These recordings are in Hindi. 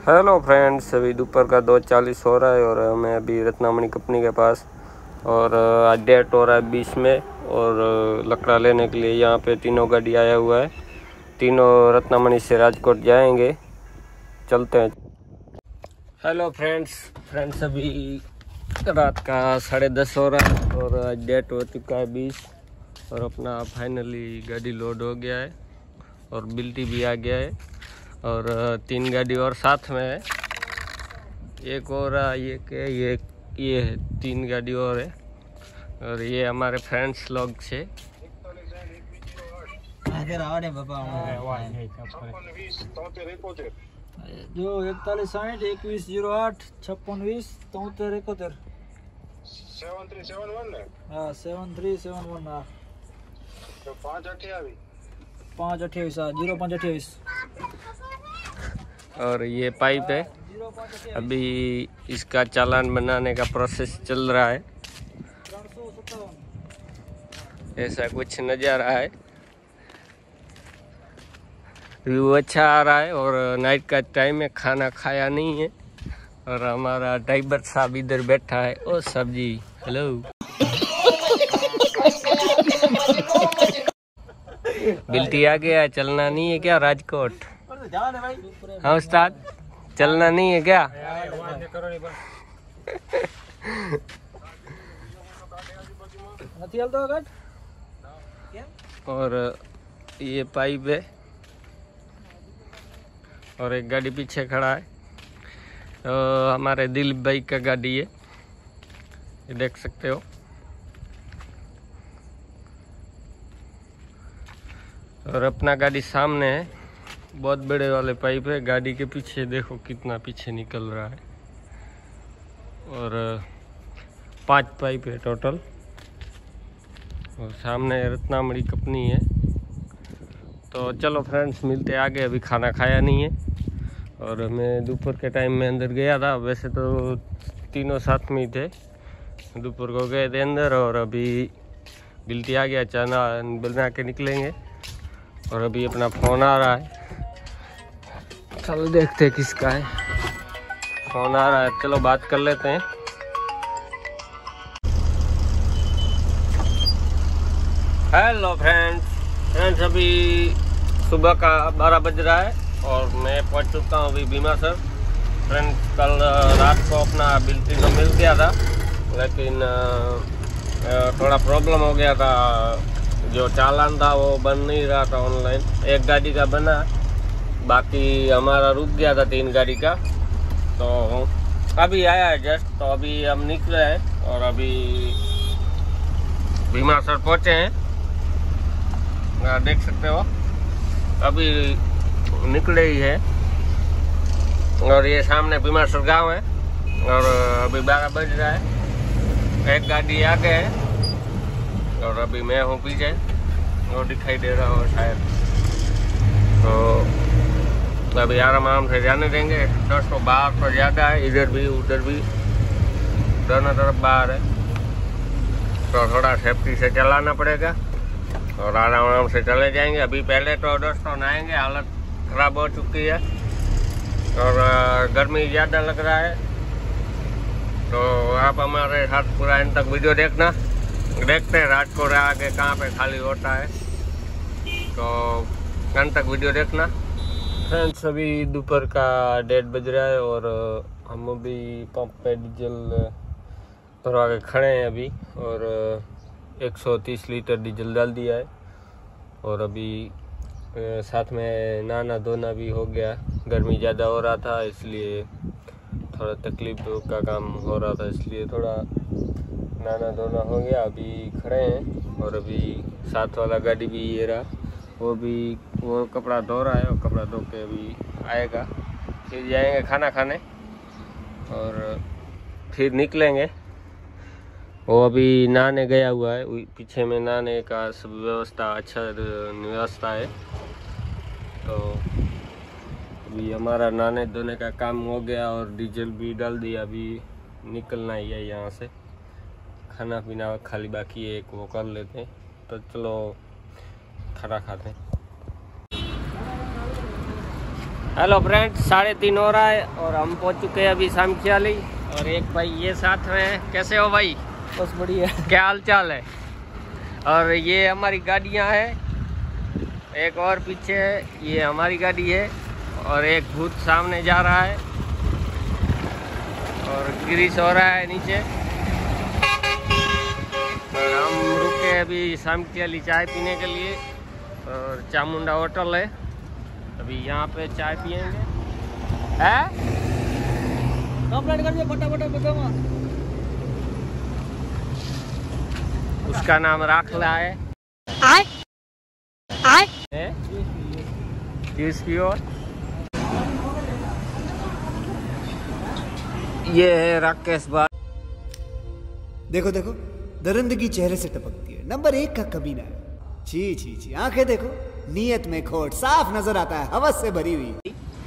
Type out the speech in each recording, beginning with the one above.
हेलो फ्रेंड्स, अभी दोपहर का 2:40 हो रहा है और मैं अभी रत्नामणि कंपनी के पास और आज डेट हो रहा है 20 में और लकड़ा लेने के लिए यहाँ पे तीनों गाड़ी आया हुआ है। तीनों रत्नामणि से राजकोट जाएंगे, चलते हैं। हेलो फ्रेंड्स अभी रात का 10:30 हो रहा है और आज डेट हो चुका है 20 और अपना फाइनली गाड़ी लोड हो गया है और बिल्टी भी आ गया है और 3 गाड़ी और साथ में है। एक और ये है 3 गाड़ी और है और ये हमारे फ्रेंड्स लोग से जो 41 60 21 08 56 20 73 71 7371 ને હા 7371 હા તો 528 0528 और ये पाइप है। अभी इसका चालान बनाने का प्रोसेस चल रहा है। ऐसा कुछ नज़ारा है, व्यू अच्छा आ रहा है और नाइट का टाइम है, खाना खाया नहीं है और हमारा ड्राइवर साहब इधर बैठा है। ओ साहब जी, हेलो। बिल्टी आ गया, चलना नहीं है क्या राजकोट? हाँ उस्ताद, चलना नहीं है क्या? और ये पाइप है और एक गाड़ी पीछे खड़ा है, हमारे दिलीप भाई का गाड़ी है, ये देख सकते हो। और अपना गाड़ी सामने है, बहुत बड़े वाले पाइप है। गाड़ी के पीछे देखो कितना पीछे निकल रहा है और 5 पाइप है टोटल और सामने रत्नामणि कंपनी है। तो चलो फ्रेंड्स, मिलते आगे। अभी खाना खाया नहीं है और मैं दोपहर के टाइम में अंदर गया था। वैसे तो तीनों साथ में ही थे, दोपहर को गए थे अंदर और अभी बिल्टी आ गया, चाना बना के निकलेंगे। और अभी अपना फ़ोन आ रहा है, चलो देखते हैं किसका है। फ़ोन आ रहा है, चलो बात कर लेते हैं। हेलो फ्रेंड्स अभी सुबह का 12 बज रहा है और मैं पहुंच चुका हूँ अभी भीमासर। फ्रेंड्स, कल रात को अपना बिल्टी तो मिल गया था, लेकिन थोड़ा प्रॉब्लम हो गया था। जो चालान था वो बन नहीं रहा था ऑनलाइन। एक गाड़ी का बना, बाकी हमारा रुक गया था 3 गाड़ी का। तो अभी आया है जस्ट, तो अभी हम निकले हैं और अभी भीमासर पहुँचे हैं, देख सकते हो। अभी निकले ही है और ये सामने भीमासर गांव है और अभी 12 बज रहा है। एक गाड़ी आगे है और अभी मैं हूँ पीछे, वो दिखाई दे रहा हो शायद। तो अभी आराम से जाने देंगे। 10 बाहर तो ज़्यादा है, इधर भी उधर भी दोनों तरफ बाहर है, तो थोड़ा सेफ्टी से चलाना पड़ेगा और आराम से चले जाएंगे। अभी पहले तो दोस्तों नहाएंगे, हालत ख़राब हो चुकी है और गर्मी ज़्यादा लग रहा है। तो आप हमारे साथ पूरा एंड तक वीडियो देखना। देखते हैं राजकोट आगे कहाँ पे खाली होता है, तो अंत तक वीडियो देखना। फ्रेंड्स, अभी दोपहर का 1:30 बज रहा है और हम अभी पंप पे डीजल भरवा के खड़े हैं अभी और 130 लीटर डीजल डाल दिया है और अभी साथ में नहाना धोना भी हो गया। गर्मी ज़्यादा हो रहा था इसलिए थोड़ा तकलीफ का काम हो रहा था, इसलिए थोड़ा नहाना धोना हो गया। अभी खड़े हैं और अभी साथ वाला गाड़ी भी ये रहा, वो कपड़ा धो रहा है और कपड़ा धो के अभी आएगा। फिर जाएंगे खाना खाने और फिर निकलेंगे। वो अभी नहाने गया हुआ है, पीछे में नहाने का सब व्यवस्था, अच्छा व्यवस्था है। तो अभी हमारा नहाने धोने का काम हो गया और डीजल भी डाल दिया। अभी निकलना ही है यहाँ से, खाना पीना खाली बाकी है, एक वो कर लेते हैं। तो चलो खाना खाते हैं। हेलो फ्रेंड्स, 3:30 हो रहा है और हम पहुंच चुके हैं अभी सामखियाली। और एक भाई ये साथ में है। कैसे हो भाई? बस बढ़िया। क्या हाल चाल है? और ये हमारी गाड़ियां हैं, एक और पीछे है, ये हमारी गाड़ी है और एक भूत सामने जा रहा है और गिरीश हो रहा है नीचे। और हम रुके अभी सामखियाली चाय पीने के लिए और चामुंडा होटल है, अभी यहाँ पे चाय पियेंगे। है कंप्लीट कर दिया फटाफट बताओ। उसका नाम राखला है। इसकी और ये है राकेश भाई। देखो देखो, दरिंदगी चेहरे से टपकती है। नंबर 1 का कमीना है। छी छी छी, आंखें देखो, नीयत में खोट साफ नजर आता है, हवस से भरी हुई।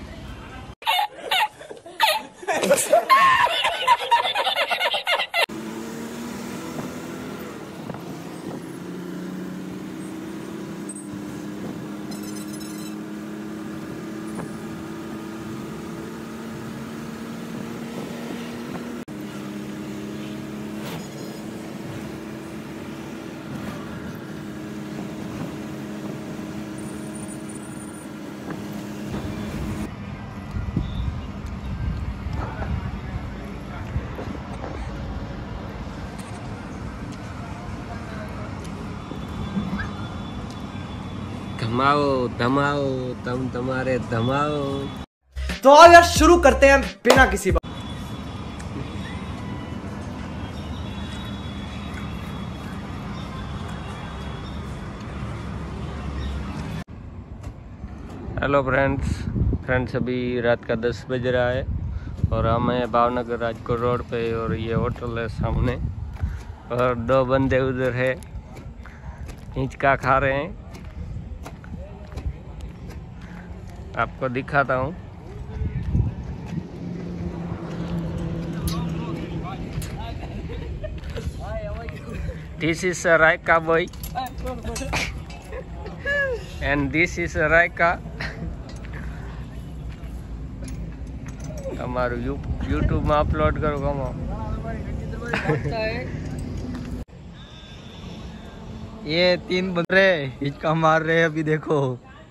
धमाओ धमाओ तुम तुम्हारे धमाओ। तो आओ यार शुरू करते हैं बिना किसी बात। हेलो फ्रेंड्स, अभी रात का 10 बज रहा है और हम हैं भावनगर राजकोट रोड पे और ये होटल है सामने और 2 बंदे उधर है हिंचका खा रहे हैं। आपको दिखाता हूँ। This is a Raika boy and this is a Raika। हमारू YouTube में अपलोड करो कमो। ये 3 बंदे हिचका मार रहे हैं अभी देखो।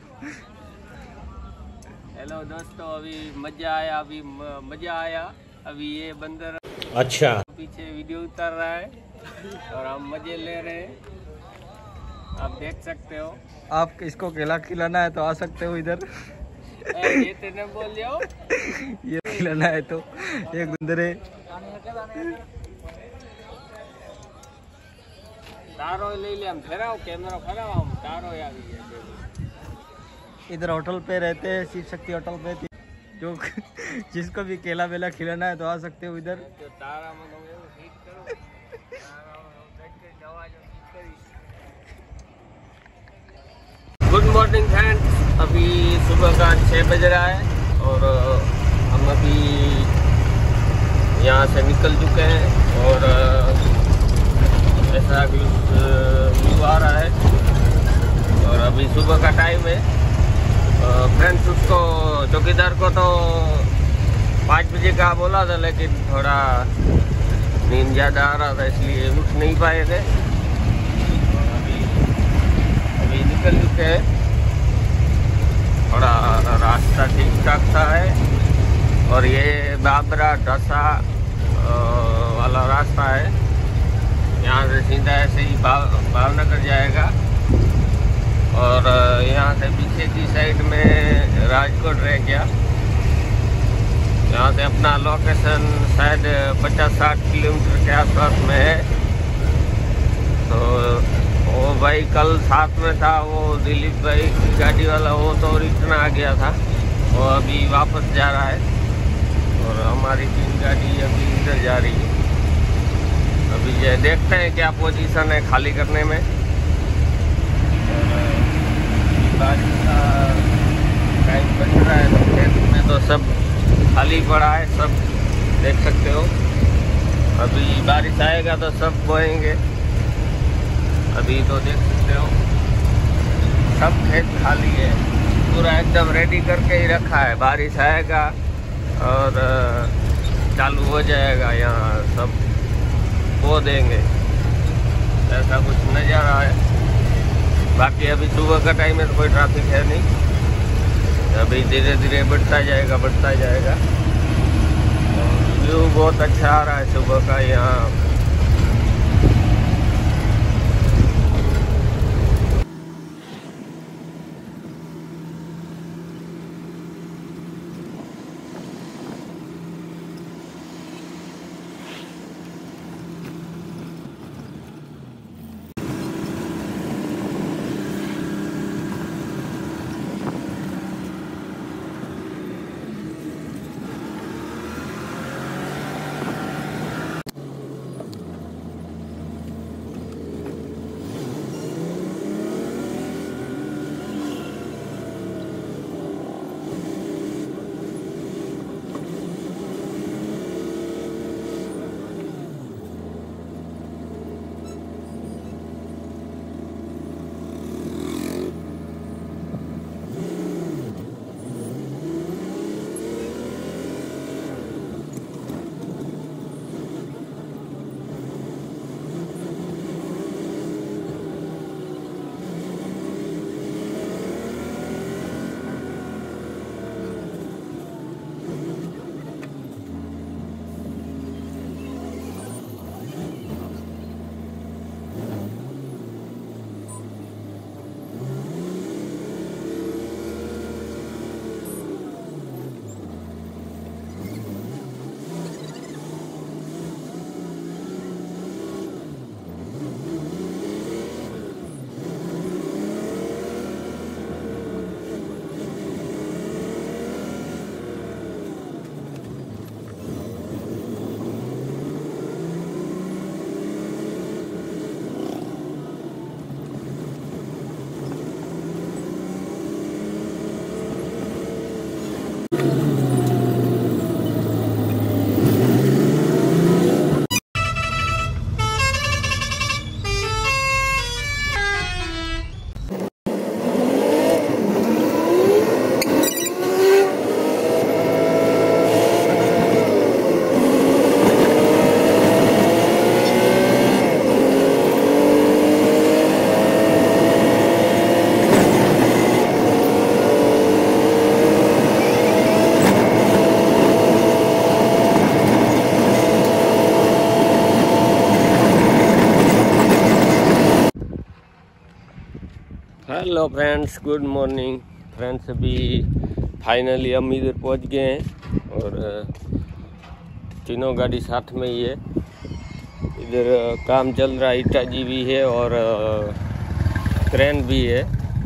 हेलो दोस्तों, अभी मजा आया। अभी ये बंदर अच्छा पीछे वीडियो उतार रहा है और हम मजे ले रहे हैं, आप देख सकते हो। आप इसको केला खिलाना है तो आ सकते हो इधर। ये तेने बोल जाओ। ये खिलाना है तो एक बंदरे तारो ले ले, हम फेराओ कैमरा फराओ, हम तारो आ गई। इधर होटल पे रहते हैं, शिव शक्ति होटल पे। जो जिसको भी केला वेला खिलाना है तो आ सकते हो इधर। गुड मॉर्निंग फ्रेंड्स, अभी सुबह का 6 बज रहा है और हम अभी यहाँ से निकल चुके हैं और ऐसा व्यू आ रहा है और अभी सुबह का टाइम है। फ्रेंड्स, उसको चौकीदार को तो 5 बजे का बोला था, लेकिन थोड़ा नींद ज़्यादा आ रहा था इसलिए उठ नहीं पाए थे। अभी निकल चुके हैं। थोड़ा रास्ता ठीक ठाक सा है और ये बाबरा ढसा वाला रास्ता है। यहाँ से सीधा ऐसे ही भावनगर जाएगा और यहाँ से पीछे की साइड में राजकोट रह गया। यहाँ से अपना लोकेशन शायद 50-60 किलोमीटर के आसपास में है। तो वो भाई कल साथ में था, वो दिलीप भाई की गाड़ी वाला, वो तो रिटर्न आ गया था, वो अभी वापस जा रहा है और हमारी 3 गाड़ी अभी इधर जा रही है। अभी ये देखते हैं क्या पोजीशन है खाली करने में। बारिश का टाइम बच रहा है तो खेत में तो सब खाली पड़ा है, सब देख सकते हो। अभी बारिश आएगा तो सब बोएंगे। अभी तो देख सकते हो सब खेत खाली है। पूरा एकदम रेडी करके ही रखा है। बारिश आएगा और चालू हो जाएगा, यहाँ सब बो देंगे, ऐसा कुछ नज़ारा है। बाकी अभी सुबह का टाइम है तो कोई ट्रैफिक है नहीं, अभी धीरे धीरे बढ़ता जाएगा। व्यू बहुत अच्छा आ रहा है सुबह का यहाँ। Hello friends, good morning friends. अभी फाइनली हम इधर पहुंच गए हैं और तीनों गाड़ी साथ में ही है। इधर काम चल रहा है, ईटाजी भी है और क्रेन भी है,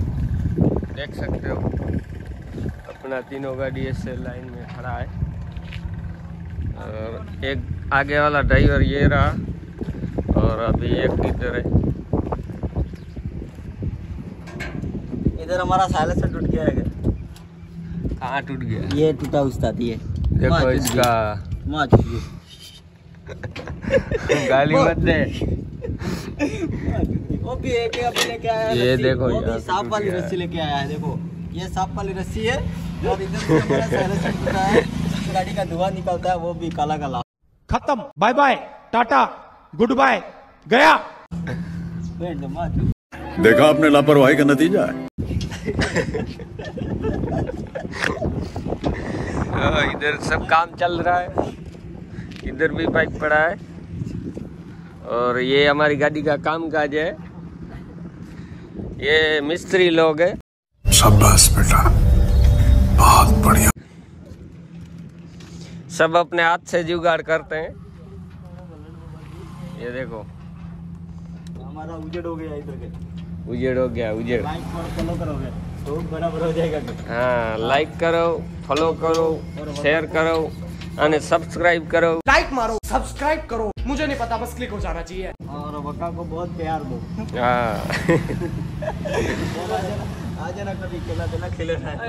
देख सकते हो। अपना तीनों गाड़ी ऐसे लाइन में खड़ा है और एक आगे वाला ड्राइवर ये रहा और अभी एक इधर है। इधर हमारा साइलेंसर टूट गया है। कहाँ टूट गया? ये टूटा उस्ताद, ये देखो इसका। माँ टूट गई। गाली मत दे। वो भी एक अभी लेके आया है, ये देखो वो भी सांप वाली रस्सी लेके आया है। देखो ये सांप वाली रस्सी है और इधर से हमारा साइलेंसर टूटा है, गाड़ी का धुआं निकलता है, वो भी काला काला। खत्म, bye bye, tata, good bye, गया। देखा आपने लापरवाही का नतीजा है। इधर सब काम चल रहा है, इधर भी बाइक पड़ा है और ये हमारी गाड़ी का कामकाज है। ये मिस्त्री लोग हैं। शाबाश बेटा, बहुत बढ़िया। सब अपने हाथ से जुगाड़ करते हैं। ये देखो हमारा उजड़ हो गया, इधर के उजेड़ हो गया, उजेड़। लाइक और फॉलो करोगे तो बराबर हो जाएगा। हाँ, लाइक करो, फॉलो करो, शेयर करो और सब्सक्राइब करो। लाइक मारो, सब्सक्राइब करो, मुझे नहीं पता, बस क्लिक हो जाना चाहिए। और वक्का को बहुत प्यार दो। हाँ। आ जाना कभी, खेला देना, खेलना है।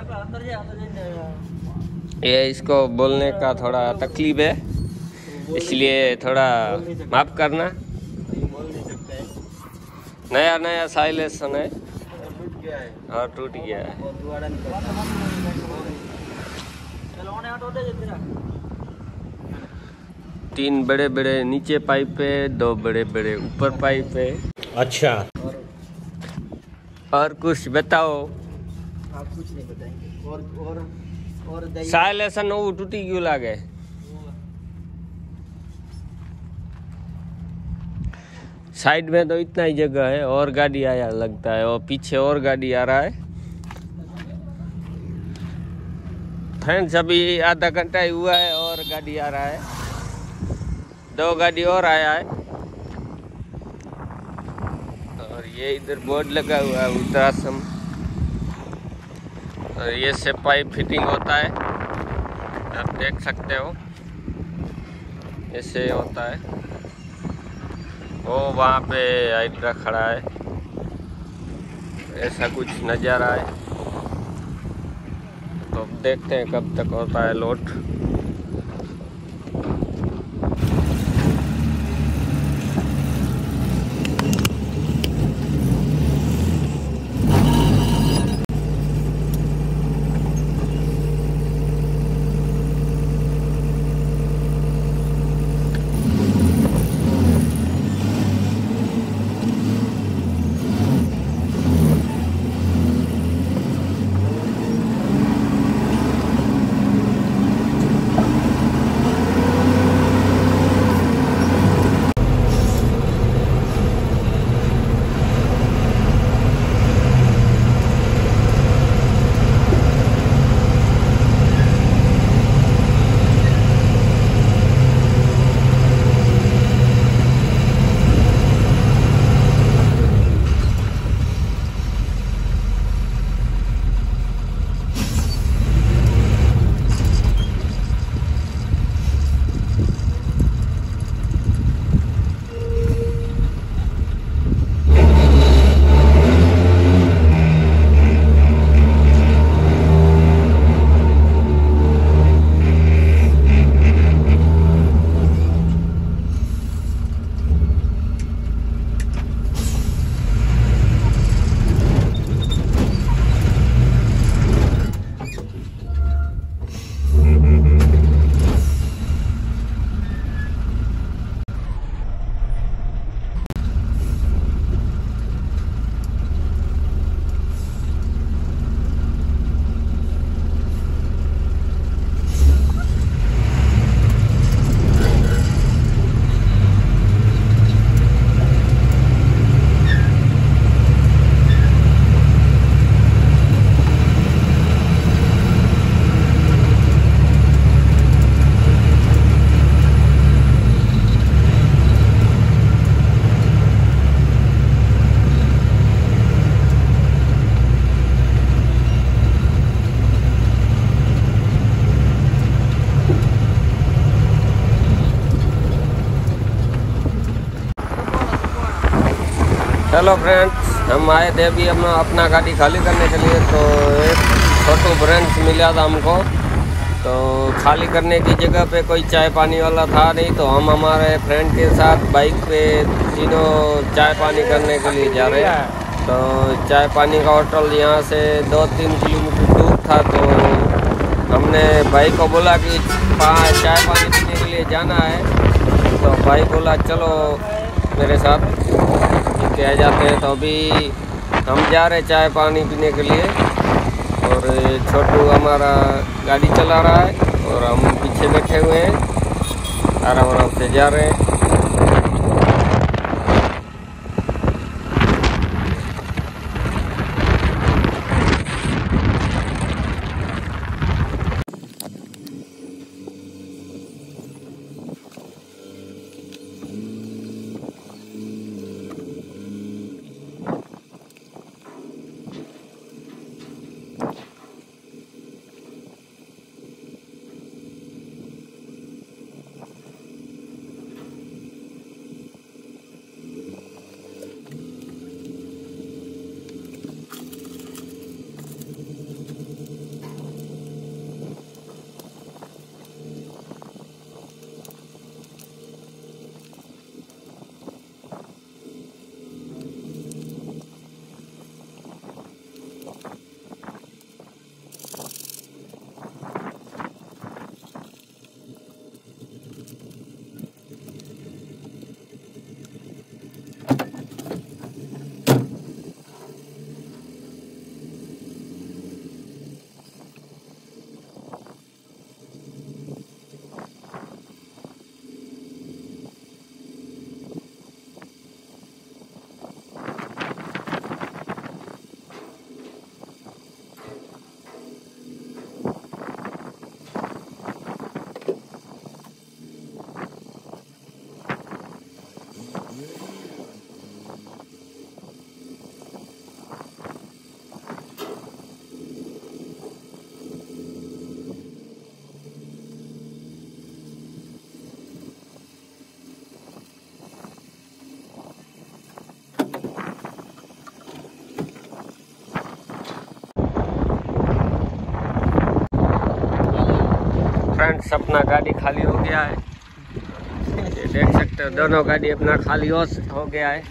ये इसको बोलने का थोड़ा तकलीफ है, इसलिए थोड़ा माफ करना। नया नया साइलेंसर है। गया है हाँ टूट गया है। और दोबारा निकलता है। चलो ओने हटो दे तेरा। 3 बड़े बड़े नीचे पाइप है, 2 बड़े बड़े ऊपर पाइप है। अच्छा, और कुछ बताओ। आप कुछ नहीं बताएंगे। और साइलेशन वो टूटी क्यों लागे? साइड में तो इतना ही जगह है, और गाड़ी आया लगता है, और पीछे और गाड़ी आ रहा है। फ्रेंड्स अभी आधा घंटा ही हुआ है और गाड़ी आ रहा है, 2 गाड़ी और आया है। और ये इधर बोर्ड लगा हुआ है वृद्धाश्रम, और ये से पाइप फिटिंग होता है, आप देख सकते हो ऐसे होता है। वो वहाँ पे हाइड्रा खड़ा है, ऐसा कुछ नज़ारा है। तो अब देखते हैं कब तक होता है लोड। हेलो फ्रेंड्स, हम आए थे अभी अपना गाड़ी खाली करने के लिए। तो एक छोटू फ्रेंड्स मिला था हमको, तो खाली करने की जगह पे कोई चाय पानी वाला था नहीं, तो हम हमारे फ्रेंड के साथ बाइक पे तीनों चाय पानी करने के लिए जा रहे हैं। तो चाय पानी का होटल यहाँ से 2-3 किलोमीटर दूर था, तो हमने भाई को बोला कि चाय पानी पीने के लिए जाना है। तो भाई बोला चलो मेरे साथ के आ जाते हैं। तो अभी हम जा रहे चाय पानी पीने के लिए, और छोटू हमारा गाड़ी चला रहा है और हम पीछे बैठे हुए हैं, आराम आराम से जा रहे हैं। फ्रेंड्स अपना गाड़ी खाली हो गया है, ये देख सकते हो दोनों गाड़ी अपना खाली हो गया है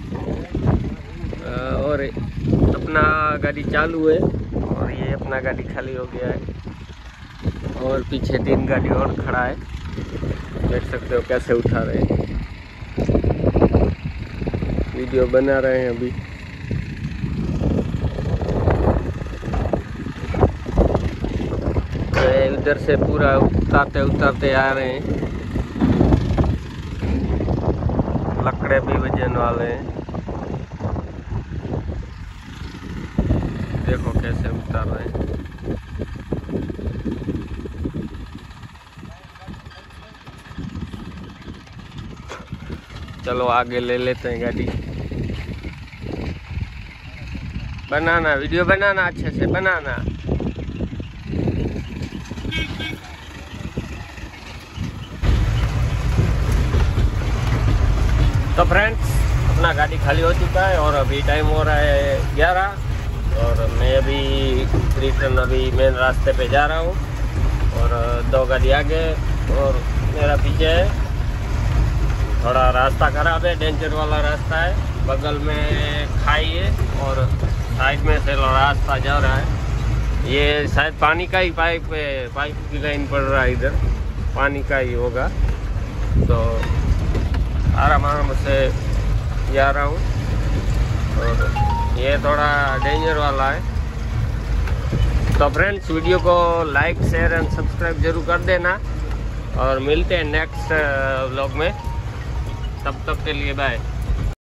और अपना गाड़ी चालू है और ये अपना गाड़ी खाली हो गया है और पीछे 3 गाड़ी और खड़ा है, देख सकते हो कैसे उठा रहे हैं, वीडियो बना रहे हैं अभी। इधर से पूरा उतारते उतारते आ रहे हैं, लकड़े भी वजन वाले हैं, देखो कैसे उतार रहे हैं। चलो आगे ले लेते हैं गाड़ी। बनाना वीडियो बनाना, अच्छे से बनाना। तो फ्रेंड्स अपना गाड़ी खाली हो चुका है और अभी टाइम हो रहा है 11 और मैं अभी रिटर्न अभी मेन रास्ते पे जा रहा हूँ और 2 गाड़ी आगे और मेरा पीछे है। थोड़ा रास्ता खराब है, डेंजर वाला रास्ता है, बगल में खाई है और साइड में से रास्ता जा रहा है। ये शायद पानी का ही पाइप की लाइन पड़ रहा है, इधर पानी का ही होगा, तो आराम से जा रहा हूँ और ये थोड़ा डेंजर वाला है। तो फ्रेंड्स वीडियो को लाइक शेयर एंड सब्सक्राइब जरूर कर देना और मिलते हैं नेक्स्ट व्लॉग में, तब तक के लिए बाय।